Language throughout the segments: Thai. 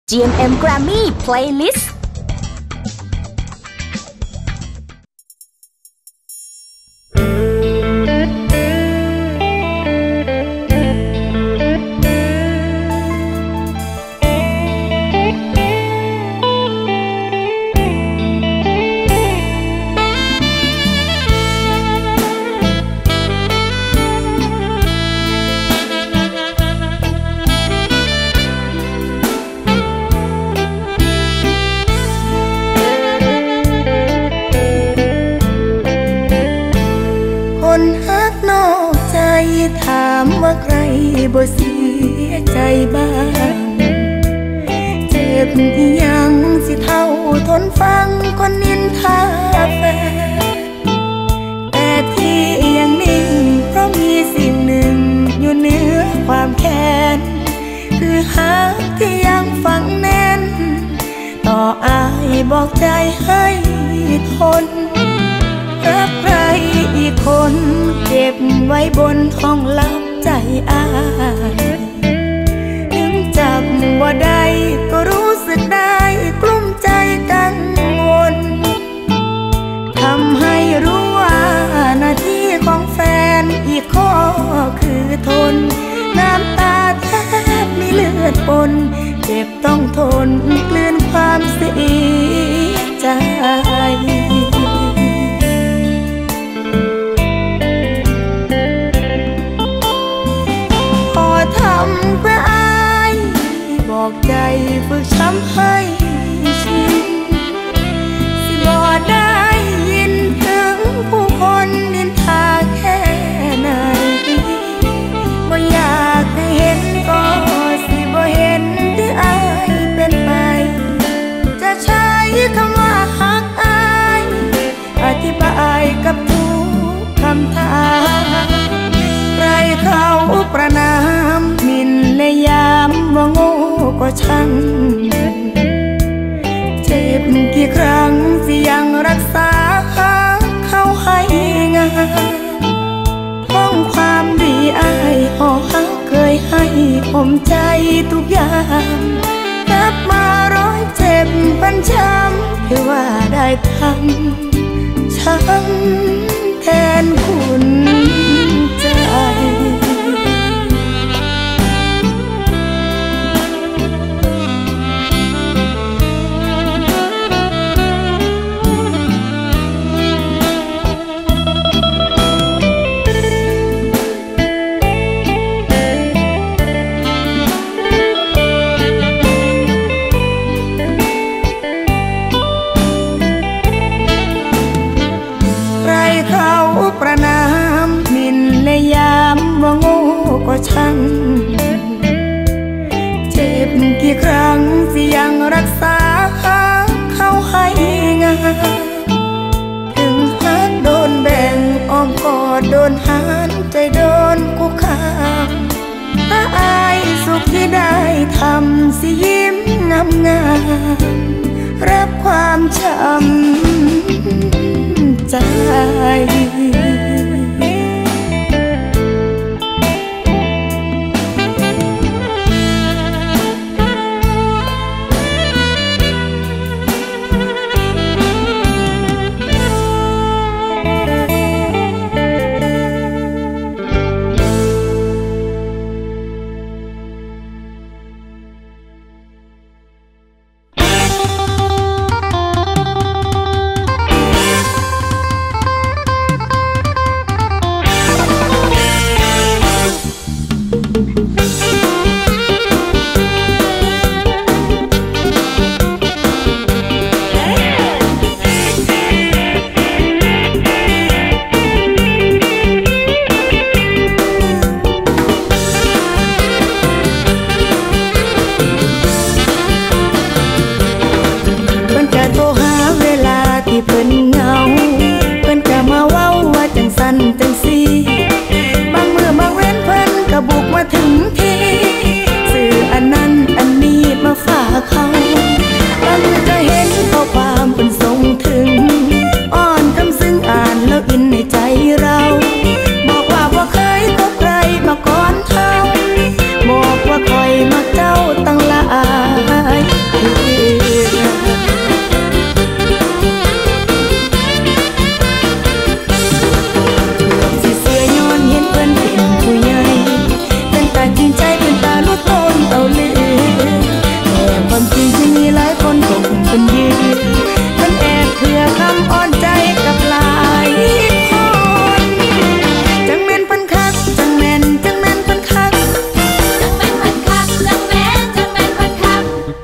GMM Grammy Playlist ถามว่าใครบ่เสียใจบ้างเจ็บยังสิเท่าทนฟังคนนินทาแฟนแต่ที่ยังนิ่งเพราะมีสิ่งหนึ่งอยู่เหนือความแค้นคือหักที่ยังฝังแน่นต่ออายบอกใจให้ทนรักใครอีกคนเก็บไว้บนห้องลับใจอายถึงจับว่าได้ก็รู้สึกได้กลุ้มใจกังวลทำให้รู้ว่าหน้าที่ของแฟนอีกข้อคือทนน้ำตาแทบมีเลือดปนเจ็บต้องทนกลืนความเสียใจทำเพื่ออายบอกใจฝึกช้ำให้ชินสิบ่ได้ยินถึงผู้คนนินทาแค่ไหนบ่อยากให้เห็นก็สิบ่เห็นที่อายเป็นไปจะใช้คำว่าฮักอายอธิบายกับทุกคำถามใครเขาประนามมินและยามว่าโง่ก็ช่างเจ็บกี่ครั้งสิยังรักษาเขาให้งามท่องความดีอายห่อฮักเคยให้ผมใจทุกอย่างกลับมาร้อยเจ็บปันช้ำเพื่อว่าได้ทำช้ำแทนคุณใจประนามมินและยามว่าโง่ก็ช่างเจ็บกี่ครั้งสิยังรักษาเขาให้งามถึงหักโดนแบ่งอ้อมกอดโดนหันใจโดนคุกคามถ้าอายสุขที่ได้ทำสิยิ้มงามรับความช้ำใจ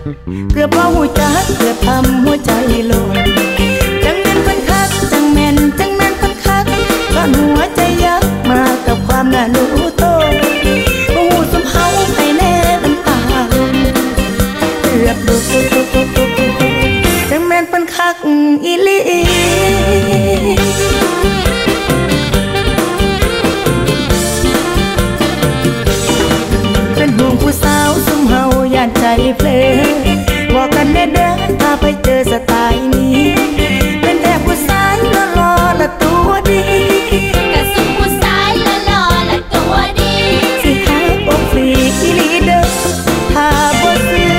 เกือบบ่หูจักเกือบทำหัวใจหล่นจังแม่นเพิ่นคักจังแม่นเพิ่นคักตอนหัวใจยักมากับความน่ารู้โตบ่หูสมเฮาไปแน่น้ำตาลงเกือบดูจังแม่นเพิ่นคักอีหลีเป็นห่วงผู้สาวซุ่มเฮาย่านใจเพลบอกกันแน่เด้อถ้าไปเจอสไตล์นี้เป็นแต่ผู้ชายหล่อๆและตัวดีกะสุผู้ชายหล่อๆและตัวดีสิหาอกฟรีอีหลีเด้อถ้าบ่ซื้อ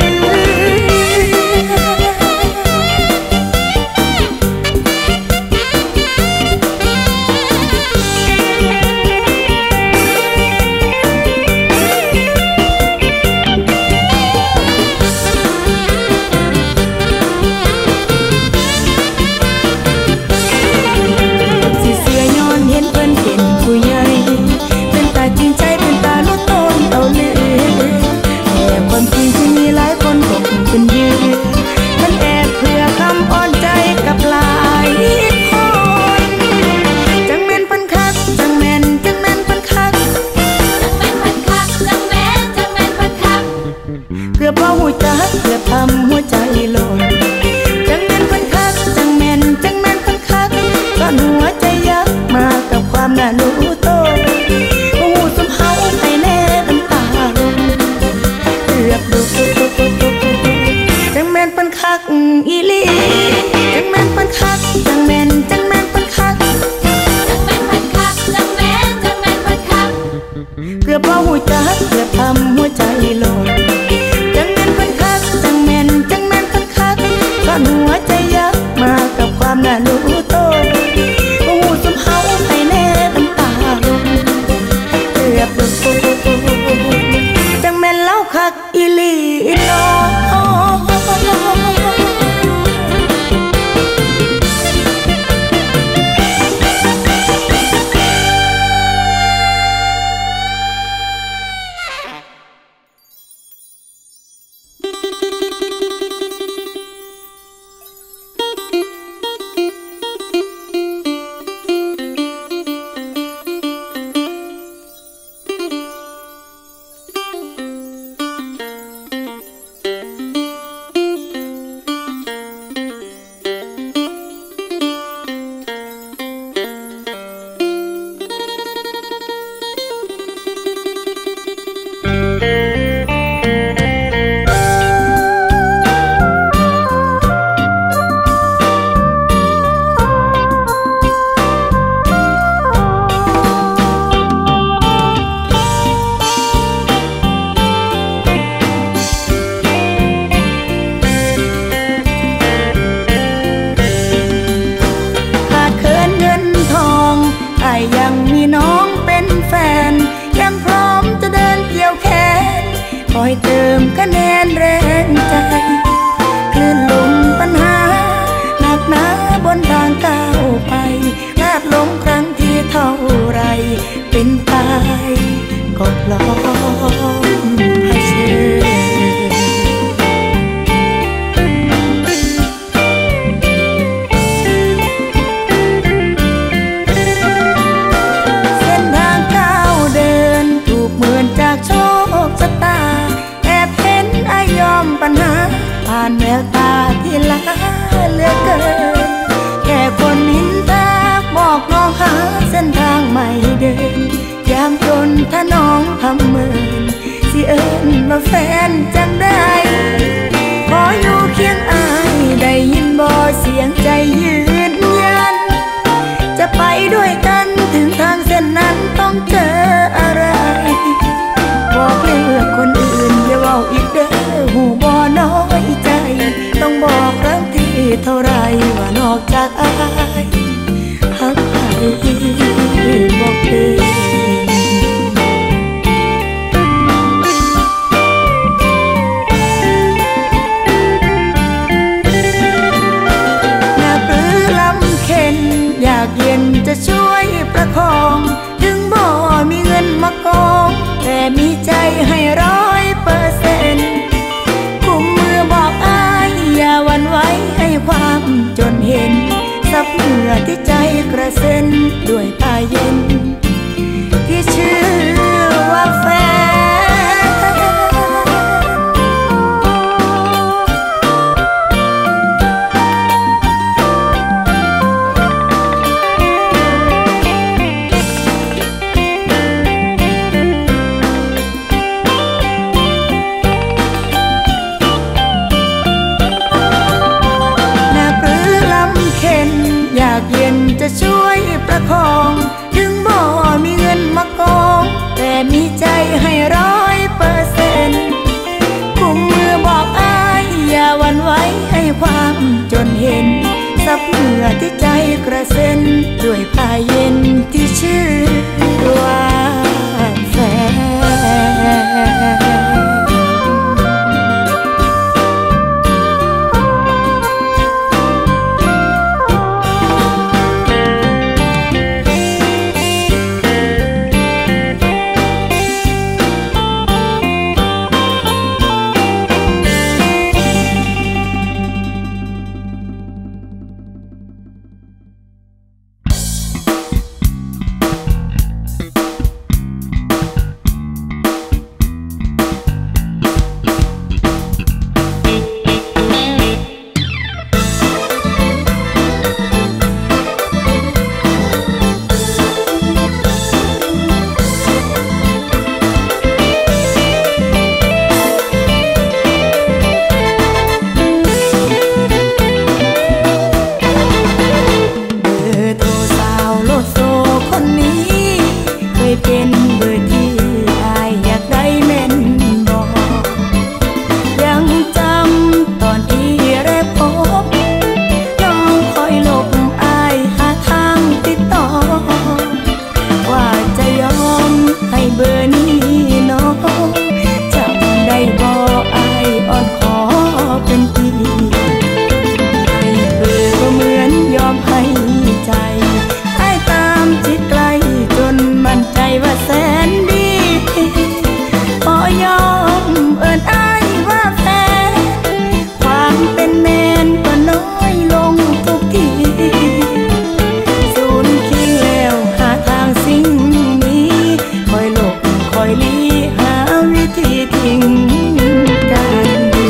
เกือบบ่หูจักเกือบทำหัวใจหล่นจังแม่นเพิ่นคักจังแม่นเพิ่นคักตอนหัวใจยักมากับความน่ารู้โตบ่หูสมเฮาไปแน่น้ำตาลงเกือบดูจังแม่นเพิ่นคักอีหลีจังแม่นเพิ่นคักจังแม่นเพิ่นคักจังแม่นเพิ่นคักเกือบบ่หูจักเกือบทำหัวใจหล่นหัวใจยักมากับความน่ารู้โตบ่หูสมเฮาไปแน่น้ำตาลงเกือบจังแม่นเล่าคักอีหลีน้องยังมีน้องเป็นแฟนยังพร้อมจะเดินเกี่ยวแขนคอยเติมคะแนนแรงใจคลื่นลมปัญหาหนักหนาบนทางก้าวไปลาดลงครั้งที่เท่าไรเป็นตายก็พร้อมให้เชื่อปัญหาผ่านแววตาที่ล้าเหลือเกินแค่คนนินทาบอกน้องหาเส้นทางใหม่เดินยามจนถ้าน้องทำเมินสิเอิ้นว่าแฟนจังได้ขออยู่เคียงอายได้ยินบ่เสียงใจยืนยันจะไปด้วยกันถึงทางเส้นนั้นต้องเจออะไรบอกเลือกคนอื่นอย่าเว้าอีกเด้อหูบ่น้อยใจต้องบอกครั้งที่เท่าไรว่านอกจากอายหักใครบอกเป็นน่าปลื้มลำเค็นอยากเย็นจะช่วยประคองถึงบ่มีเงินมากองแต่มีใจให้100%กุมมือบ่เข็นอยากเย็นจะช่วยประคองถึงบ่มีเงินมากองแต่มีใจให้100%กุมมือบอกอ้ายอย่าหวั่นไหวให้ความจนเห็นซับเหงื่อที่ใจกระเซ็นด้วยผ้าเย็นที่ชื่อว่าแฟนเป็นเบอร์ที่อายอยากได้แม่นบอกยังจำตอนที่แรกพบน้องคอยหลบอายหาทางติดต่อว่าจะยอมให้เบอร์นี้น้องจำได้บอกอายอ่อนขอเป็นปีให้เบอร์ก็เหมือนยอมให้ใจอายตามจิตไกลจนมั่นใจว่าแสนดีพอยอมเอิ้นอายว่าแฟนความเป็นแมนก็น้อยลงทุกทีสูญคิดแล้วหาทางสิ่งนี้คอยหลบคอยลี้หาวิธีทิ้งกัน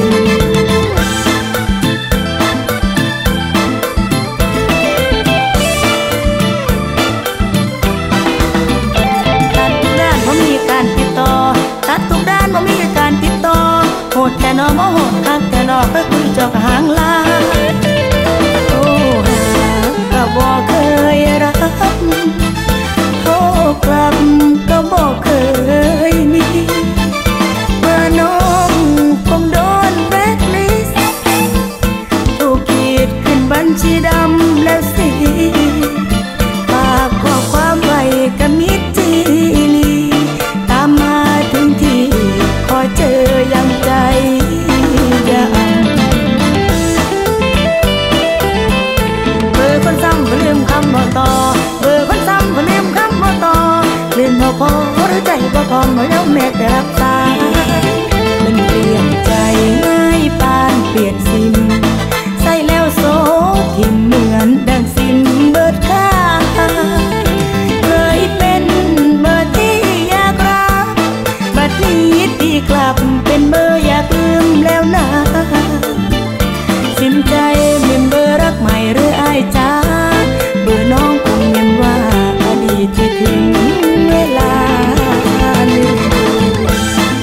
แต่น้องโมโหคักแต่นอกไปคุยจอกหางลาโอ้หาก็บอกเคยรักโทรกลับก็บอกเคยมีเมื่อน้องคงโดนแบล็คลิสต์ถูกขีดขึ้นบัญชีดำแล้วสิฝากข้อความไว้กับมิตรจีลีตามมาถึงที่ขอเจอยังใจเบอร์คนซ้ำก็ลืมคำบอกต่อเบอร์คนซ้ำก็ลืมคำบอกต่อลืมพอหรือใจบ่พอไม่ยอมแม้แต่รับสายมันเปลี่ยนใจง่ายปานเปลี่ยนซิมใส่แล้วโซทิมเหมือนดังซิมเบิดค่าเคยเป็นเบอร์ที่อยากรักบัดนี้ตีกลับเป็นเบอร์อยากลืมแล้วนะสิมใจเมมเบอร์รักใหม่หรืออายจ้าเบอร์น้องคงยังว่าอดีตที่ถึงเวลาลืม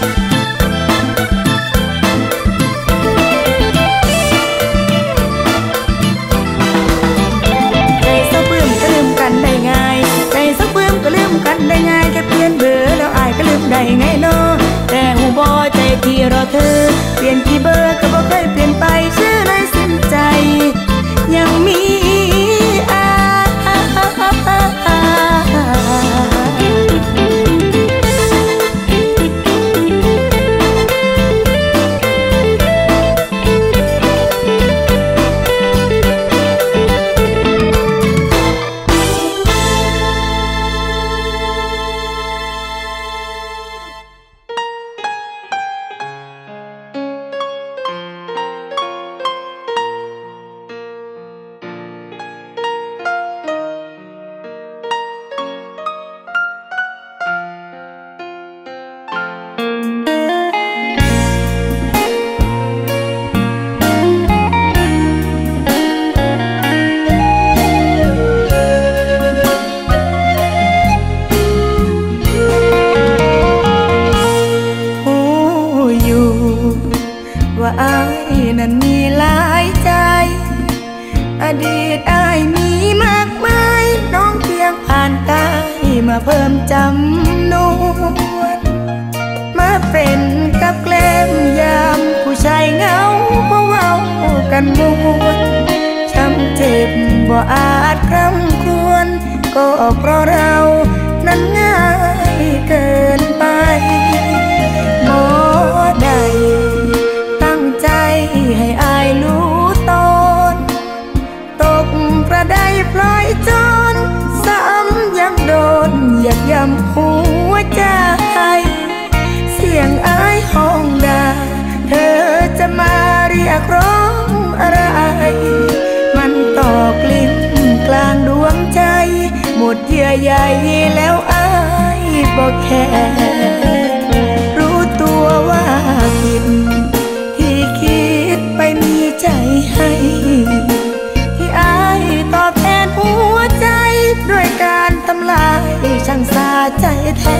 เพิ่มจำนวนมาเป็นกับแกล้มยามผู้ชายเหงาเพราะเว้ากันมวนช้ำเจ็บบ่อาจคร่ำครวญก็เพราะเรานั้นง่ายเกินไปหมอใดตั้งใจให้อายรู้ตนตกกระไดพลอยจนซ้ำยังโดนเหยียบย่ำหัวใจเสียงอายห้องด่าเธอจะมาเรียกร้องอะไรมันตอกลิ้นกลางดวงใจหมดเยื่อใยแล้วอายบอกแค่รู้ตัวว่าผิดที่คิดไปมีใจให้ที่อายตอบแทนหัวใจด้วยการทำลายช่างสาใจแท้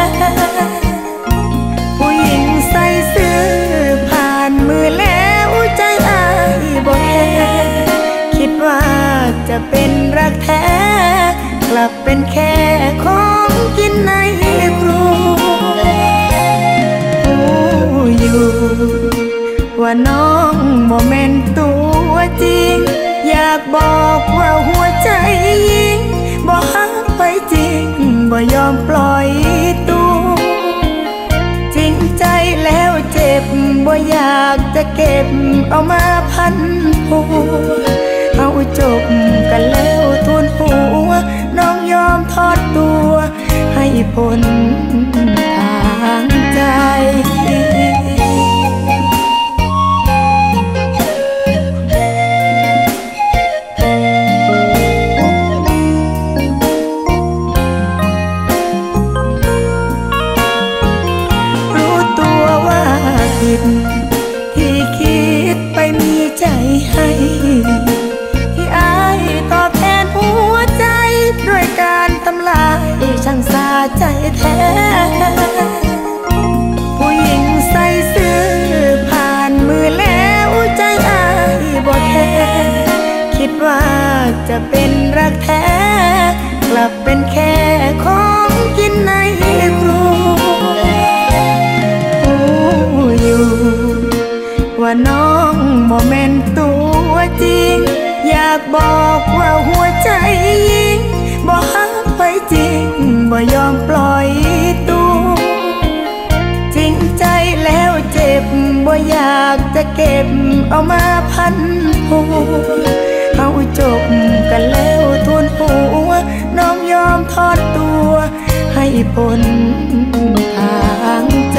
ผู้หญิงใส่ซื่อผ่านมือแล้วใจอายบอกแค่คิดว่าจะเป็นรักแท้กลับเป็นแค่ของกินในครัวอยู่ว่าน้องบ่แม่นตัวจริงอยากบอกว่าหัวใจยิงบ่ฮักไปจริงบ่ยอมปล่อยตัวจริงใจแล้วเจ็บบ่อยากจะเก็บเอามาพันหัวเอาจบกันแล้วทุนหัวน้องยอมทอดตัวให้พ้นทางใจรู้ตัวว่าผิดที่คิดไปมีใจให้ที่อายตอบแทนหัวใจด้วยการทำลายช่างสาใจแท้ผู้หญิงใส่ซื่อผ่านมือแล้วใจอายบ่แค่คิดว่าจะเป็นรักแท้กลับเป็นแค่ของกินในครัวอยู่ว่าน้องบ่แม่นตัวจริงอยากบอกว่าหัวใจยิงบ่ฮักไปจริงบ่ยอมปล่อยตัวจริงใจแล้วเจ็บบ่อยากจะเก็บเอามาพันหัวเอาจบกันแล้วทุนหัวน้องยอมทอดตัวให้พ้นทางใจ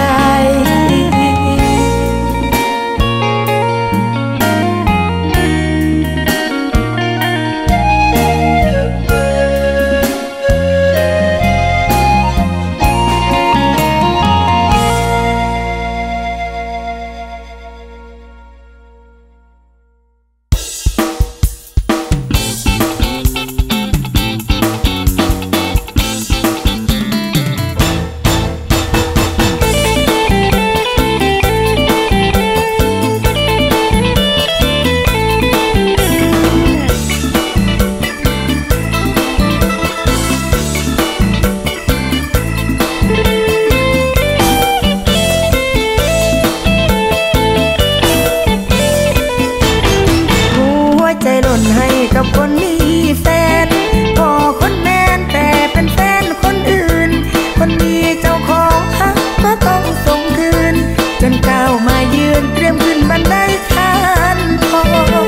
คนมีแฟนพอคนแมนแต่เป็นแฟนคนอื่นคนมีเจ้าของฮักก็ต้องส่งคืนจนก้าวมายืนเตรียมขึ้นบันไดทานทอง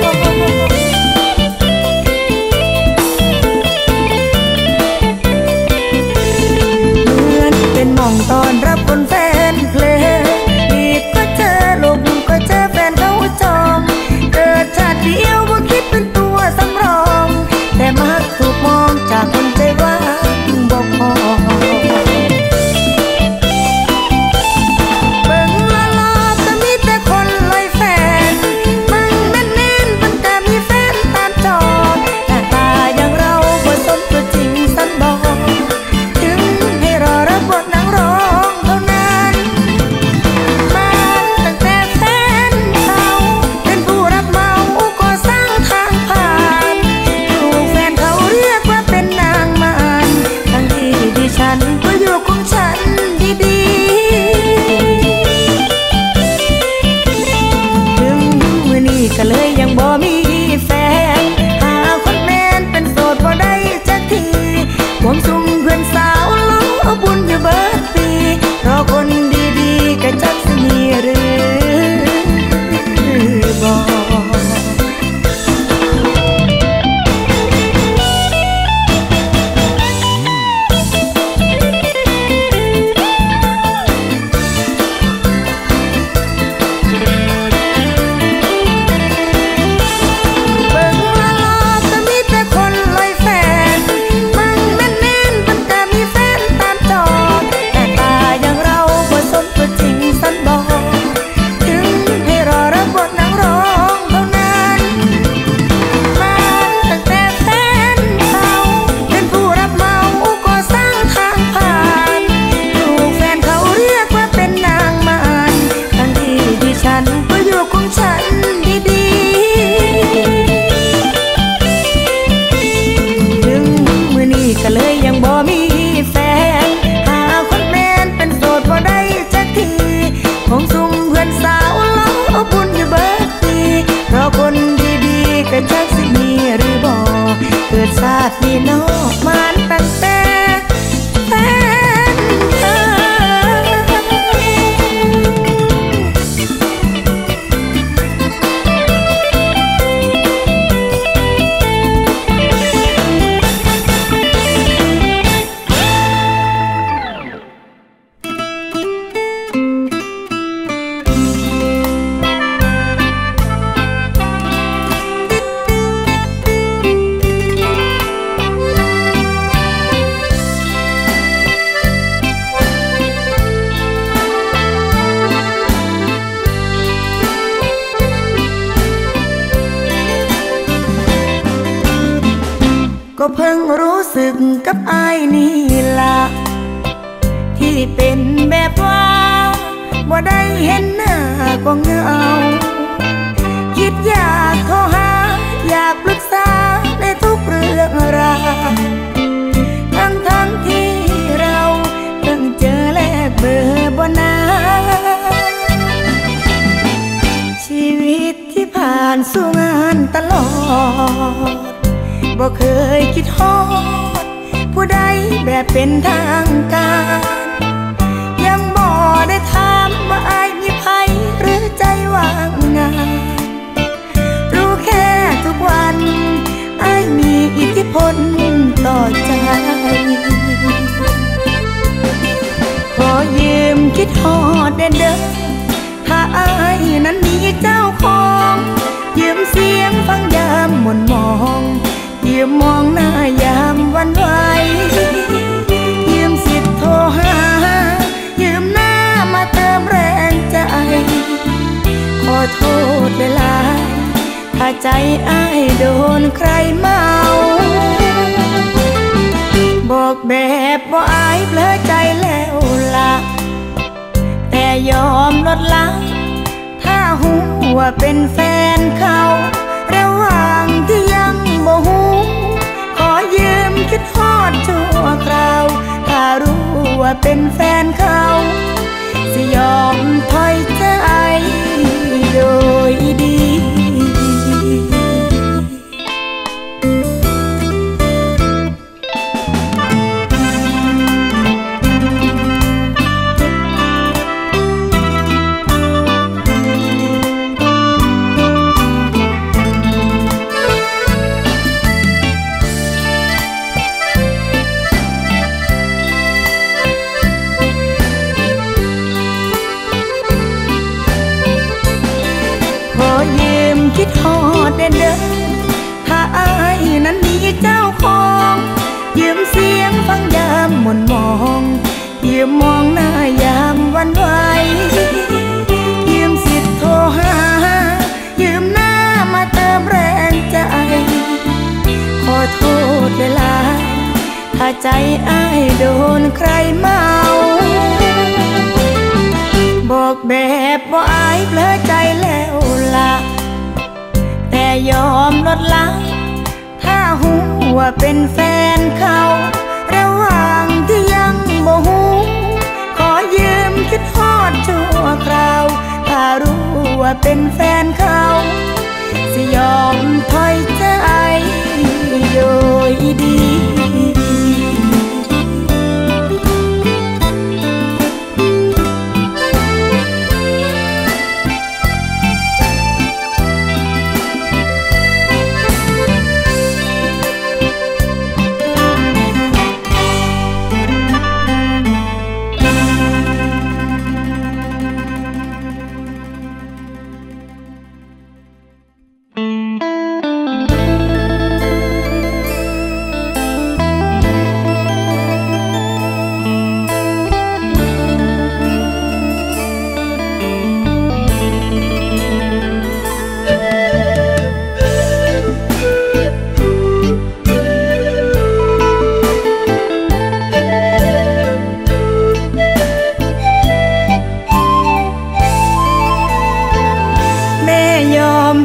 เหมือนเป็นหม่องตอนรับคนแฟนเพลงอีกก็เจอลมก็เจอแฟนเขาจองเกิดชาติเดียวว่าคิดเป็นตัวสำรองก็เลยยังบ่มีแฟนหาคนแม่นเป็นโสดบ่ได้จักทีความสุขเพื่อนสาวล้อบุญอยู่เบิดปีรอคนดีๆก็จักสิมีหรือบ่ก็เลยยังบ่มีแฟนหาคนแม่นเป็นโสดบ่ได้จักทีคงซุ่มเพื่อนสาวล้อบุญอยู่เบิดปีรอคนดีๆก็จักสิมีหรือบ่เกิดชาตินี้เนาะมันตั้งแต่แฟนเธอก็เพิ่งรู้สึกกับอ้ายนี่ล่ะที่เป็นแบบว่าบ่ได้เห็นหน้าก็เหงาคิดอยากโทรหาอยากปรึกษาในทุกเรื่องราวทั้งที่เราเพิ่งเจอแลกเบอร์บ่นานชีวิตที่ผ่านสู่งานตลอดบ่เคยคิดฮอดผู้ใดแบบเป็นทางการยังบ่ได้ถามว่าอ้ายมีไผหรือใจว่างงานรู้แค่ทุกวันอ้ายมีอิทธิพลต่อใจขอยืมคิดฮอดเด้อถ้าอ้ายนั้นมีเจ้าของยืมเสียงฟังยามหม่นมองยืมมองหน้ายามวันไหวยืมสิทธิ์โทรหายืมหน้ามาเติมแรงใจขอโทษหลายถ้าใจอ้ายโดนใครเมาบอกแบบบ่อายเผลอใจแล้วล่ะแต่ยอมลดละถ้าหูว่าเป็นแฟนเขาระหว่างที่ยังบ่หูขอยืมคิดฮอดชั่วคราวถ้ารู้ว่าเป็นแฟนเขาสิยอมถอยใจโดยดี คิดฮอดเด้อถ้าอ้ายนั้นมีเจ้าของยืมเสียงฟังยามหม่นมองยืมมองหน้ายามวันไหวยืมสิทธิ์โทรหายืมหน้ามาเติมแรงใจขอโทษหลายถ้าใจอ้ายโดนใครเมาบอกแบบบ่อายเผลอใจแล้วล่ะแต่ยอมลดละถ้าหูว่าเป็นแฟนเขาระหว่างที่ยังบ่หูขอยืมคิดฮอดชั่วคราวถ้ารู้ว่าเป็นแฟนเขา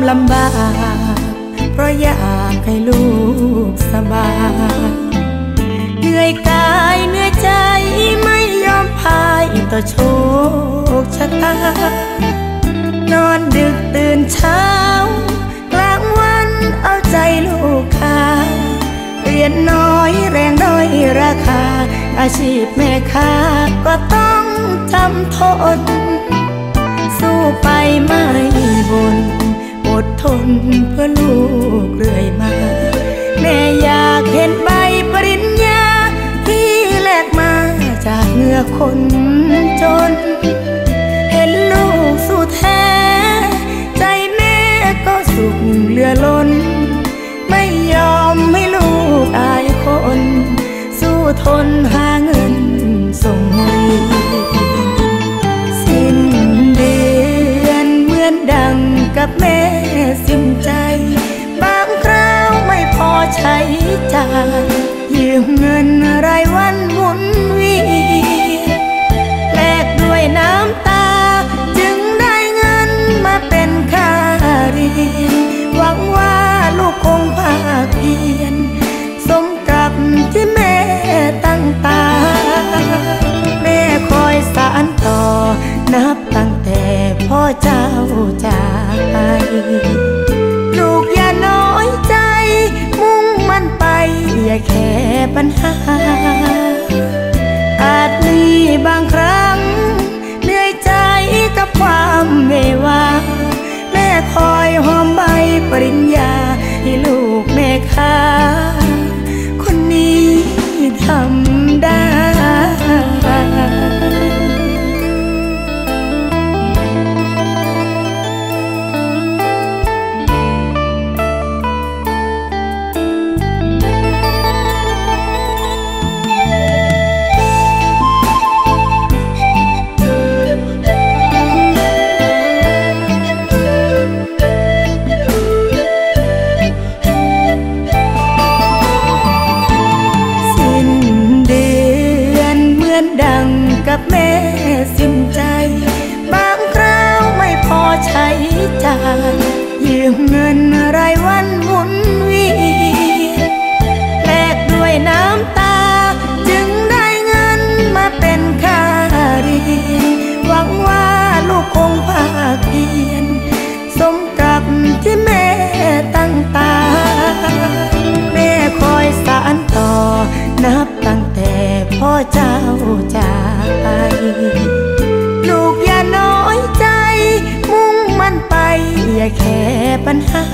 ลำบากเพราะอยากให้ลูกสบายเหนื่อยกายเหนื่อยใจไม่ยอมพายต่อโชคชะตานอนดึกตื่นเช้ากลางวันเอาใจลูกค้าเรียนน้อยแรงด้อยราคาอาชีพแม่ค้าก็ต้องจำทนสู้ไปไม่บ่นอดทนเพื่อลูกเรื่อยมาแม่อยากเห็นใบปริญญาที่แลกมาจากเหงื่อคนจนเห็นลูกสู้แท้ใจแม่ก็สุขเหลือล้นไม่ยอมให้ลูกอายคนสู้ทนหาเงินส่งเรียนสิ้นเดือนเหมือนดังกับแม่สิ้นใจบางคราวไม่พอใช้จ่ายยืมเงินรายวันหมุนเวียนแลกด้วยน้ำตาจึงได้เงินมาเป็นค่าเรียนหวังว่าลูกคงภาคเพียรสมกับที่แม่ตั้งตาแม่คอยสานต่อนับตั้งแต่พ่อเจ้าจากไปลูกอย่าน้อยใจมุ่งมั่นไปอย่าแค่ปัญหาอาจมีบางครั้งเหนื่อยใจกับความเมวาแม่คอยหอมใบปริญญาให้ลูกแม่ค้าคนนี้ทำได้กับแม่สิ้นใจบางคราวไม่พอใช้จ่ายยืมเงินรายวันหมุนเวียนแลกด้วยน้ำตาจึงได้เงินมาเป็นค่าเรียนหวังว่าลูกคงภาคเพียรสมกับที่แม่ตั้งตาแม่คอยสานต่อนับตั้งแต่พ่อเจ้าจากไปลูกอย่าน้อยใจมุ่งมั่นไปอย่าแค่ปัญหา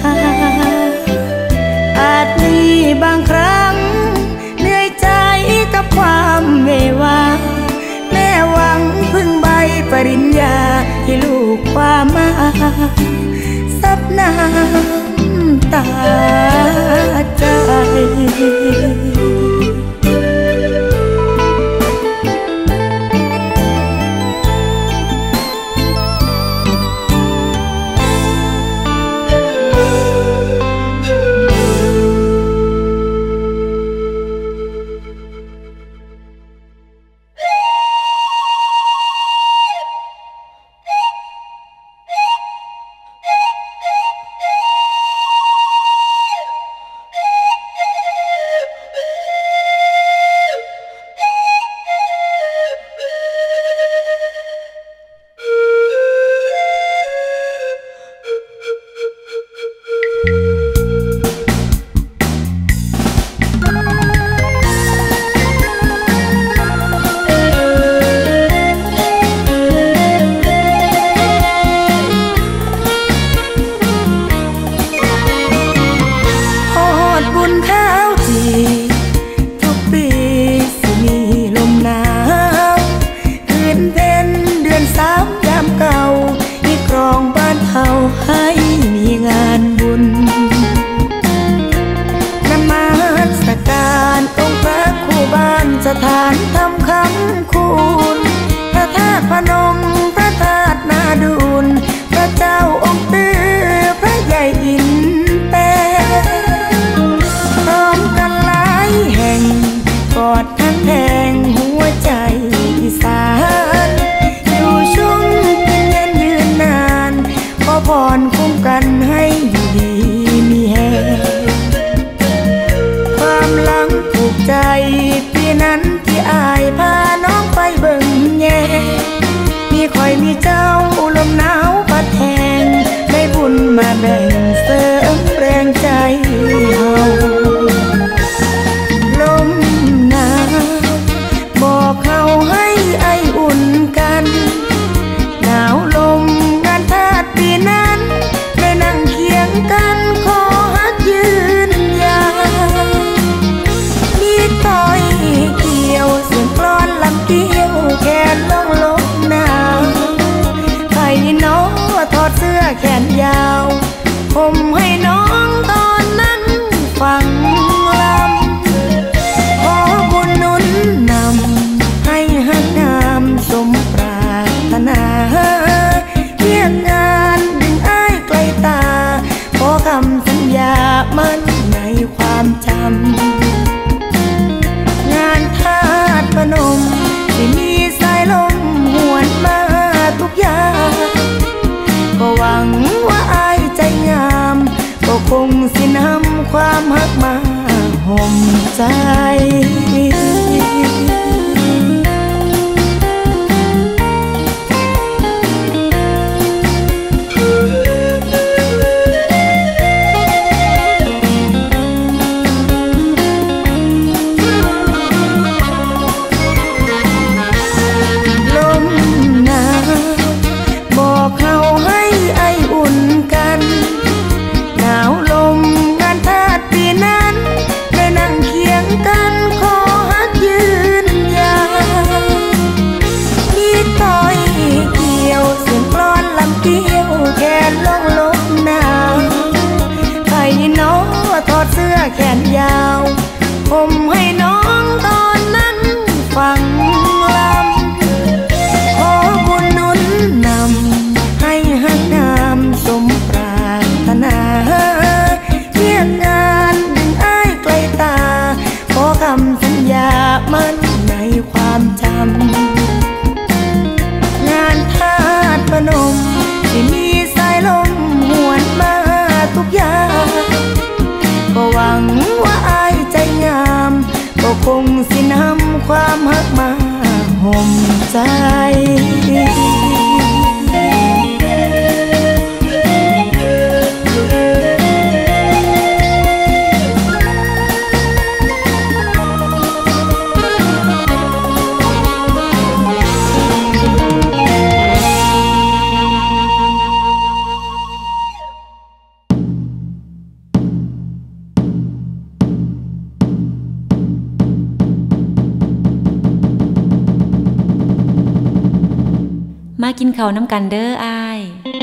อาจมีบางครั้งเหนื่อยใจกับความเมวาแม่หวังพึ่งใบปริญญาให้ลูกความมาซับน้ำตาใจให้มีงานบุญคงสินำความฮักมาห่มใจเสื้อแขนยาวผมให้น้องตอนนั้นฟังลำขอบุญหนุนนำให้หักงามสมปรารถนาเทียบงานดึงอ้ายไกลตาขอคำสัญญามั่นในความจำงานทาสพนมที่มีสายลมหวนมาทุกอย่างก็หวังว่าอายใจงามก็คงสินำความฮักมาห่มใจมากินข้าวน้ำกันเด้ออ้าย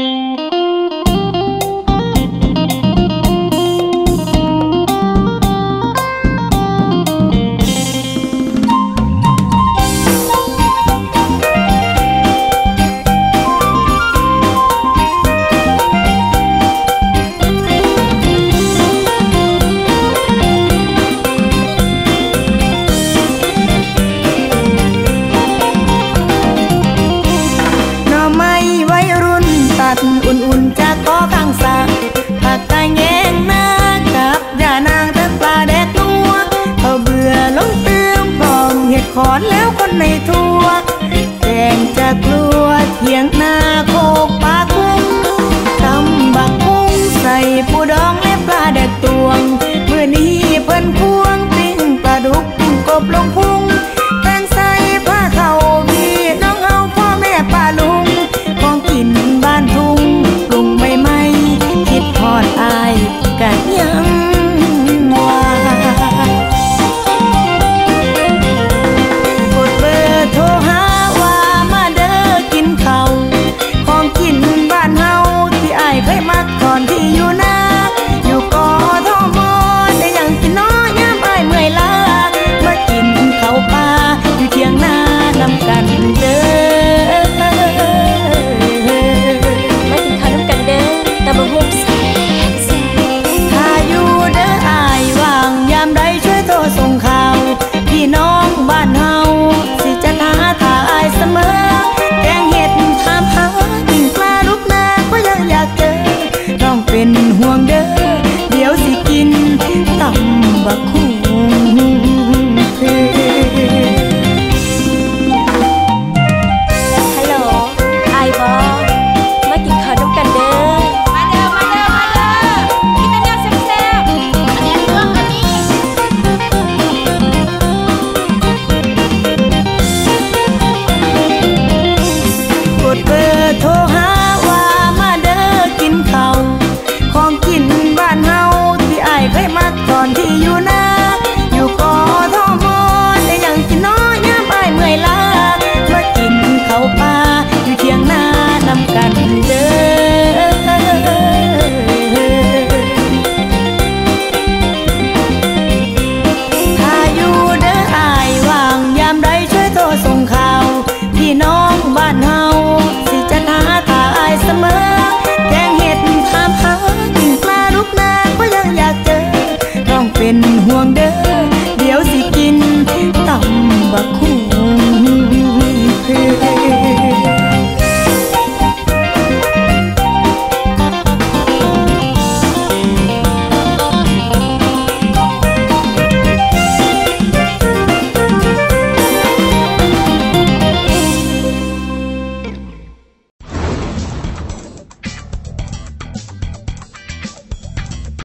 อุ่นๆจากก้อข้างสาผักกาแยงนากับยานางทั้งปลาแดกนัวเขาเบื่อลงเติมพร้อมเห็ดขอนแล้วคนในทั่วแกงจะกลัวเถียงนาโคกปลาคุ้งตำบักคุ้งใส่ปูดองและปลาแดกตวง